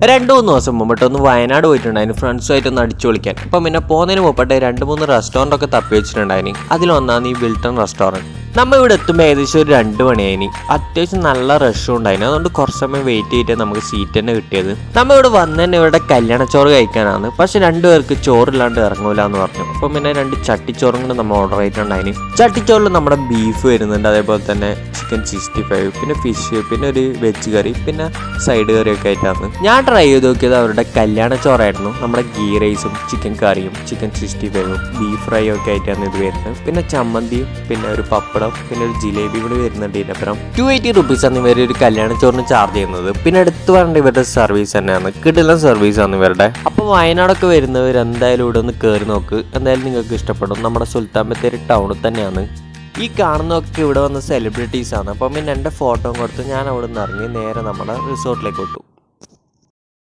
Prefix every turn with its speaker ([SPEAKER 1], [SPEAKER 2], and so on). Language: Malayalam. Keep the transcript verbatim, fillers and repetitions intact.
[SPEAKER 1] രണ്ടു മൂന്ന് ദിവസം മുമ്പിട്ട് ഒന്ന് വയനാട് പോയിട്ടുണ്ടായിരുന്നു ഫ്രണ്ട്സുമായിട്ട് ഒന്ന് അടിച്ചു വിളിക്കാൻ. അപ്പം പിന്നെ പോകുന്നതിന് മുമ്പിട്ട് രണ്ട് മൂന്ന് റെസ്റ്റോറൻ്റ് ഒക്കെ തപ്പി വെച്ചിട്ടുണ്ടായിരുന്നു. അതിലൊന്നാണ് ഈ വിൽട്ടൺ റെസ്റ്റോറൻറ്റ്. നമ്മൾ ഇവിടെ എത്തുമ്പോൾ ഏകദേശം ഒരു രണ്ട് മണിയായിന്. അത്യാവശ്യം നല്ല റഷും ഉണ്ടായിരുന്നു. അതുകൊണ്ട് കുറച്ച് സമയം വെയിറ്റ് ചെയ്തിട്ട് നമുക്ക് സീറ്റ് തന്നെ കിട്ടിയത്. നമ്മൾ ഇവിടെ വന്ന് തന്നെ ഇവിടെ കല്യാണച്ചോറ് കഴിക്കാനാണ്. പക്ഷെ രണ്ടുപേർക്ക് ചോറില്ലാണ്ട് ഇറങ്ങൂല എന്ന് പറഞ്ഞു. അപ്പം പിന്നെ രണ്ട് ചട്ടിച്ചോറും കൂടെ നമ്മൾ ഓർഡർ ചെയ്തിട്ടുണ്ടായിന്. ചട്ടിച്ചോറിൽ നമ്മുടെ ബീഫ് വരുന്നുണ്ട്, അതേപോലെ തന്നെ ചിക്കൻ സിക്സ്റ്റി ഫൈവ്, പിന്നെ ഫിഷ്, പിന്നെ ഒരു വെജ് കറി, പിന്നെ സൈഡ് കറിയൊക്കെ ആയിട്ടാണ്. ഞാൻ ട്രൈ ചെയ്ത് നോക്കിയത് അവരുടെ കല്യാണച്ചോറായിരുന്നു. നമ്മുടെ ഗീ റൈസും ചിക്കൻ കറിയും ചിക്കൻ സിക്സ്റ്റി ഫൈവും ബീഫ് ഫ്രൈയും ഒക്കെ ആയിട്ടാണ് ഇത് വരുന്നത്. പിന്നെ ചമ്മന്തിയും പിന്നെ ഒരു പപ്പടം പിന്നെ ഒരു ജിലേബി കൂടി വരുന്നുണ്ട്. ഇതിനപ്പുറം ടു എയ്റ്റി റുപ്പീസ് ആണ് ഇവർ ഒരു കല്യാണച്ചോറിന് ചാർജ് ചെയ്യുന്നത്. പിന്നെ എടുത്തു പറയേണ്ട ഇവരുടെ സർവീസ് തന്നെയാണ്, കിടിലൻ സർവീസ് ആണ് ഇവരുടെ. അപ്പോൾ വയനാടൊക്കെ വരുന്നവർ എന്തായാലും ഇവിടെ ഒന്ന് കയറി നോക്ക്, എന്തായാലും നിങ്ങൾക്ക് ഇഷ്ടപ്പെടും. നമ്മുടെ സുൽത്താൻ ബത്തേരി ടൗണിൽ തന്നെയാണ്. ഈ കാണുന്നതൊക്കെ ഇവിടെ വന്ന സെലിബ്രിറ്റീസ് ആണ്. അപ്പം പിന്നെ എൻ്റെ ഫോട്ടോ കൊടുത്ത് ഞാൻ അവിടെ നിന്ന് ഇറങ്ങി നേരെ നമ്മുടെ റിസോർട്ടിലേക്ക് വിട്ടു.